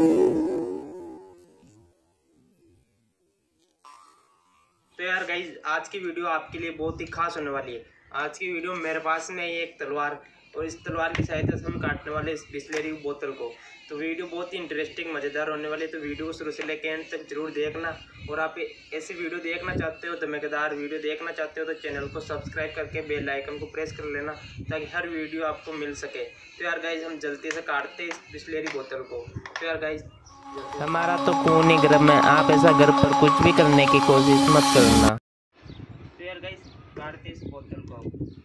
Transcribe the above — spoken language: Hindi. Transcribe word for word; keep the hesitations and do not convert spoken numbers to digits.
तो यार गाइज आज की वीडियो आपके लिए बहुत ही खास होने वाली है। आज की वीडियो मेरे पास में है एक तलवार और इस तलवार की सहायता से हम काटने वाले इस बिस्लेरी बोतल को। तो वीडियो बहुत ही इंटरेस्टिंग मज़ेदार होने वाली है, तो वीडियो को शुरू से लेकर एंड तक जरूर देखना। और आप ऐसी वीडियो देखना चाहते हो, धमाकेदार वीडियो देखना चाहते हो तो चैनल को सब्सक्राइब करके बेल आइकन को प्रेस कर लेना ताकि हर वीडियो आपको मिल सके। तो यार गाइज हम जल्दी से काटते इस बिस्लेरी बोतल को। तो यार गाइज हमारा तो खून ही गर्म है, आप ऐसा घर पर कुछ भी करने की कोशिश मत करना। तो यार गाइज काटते इस बोतल को।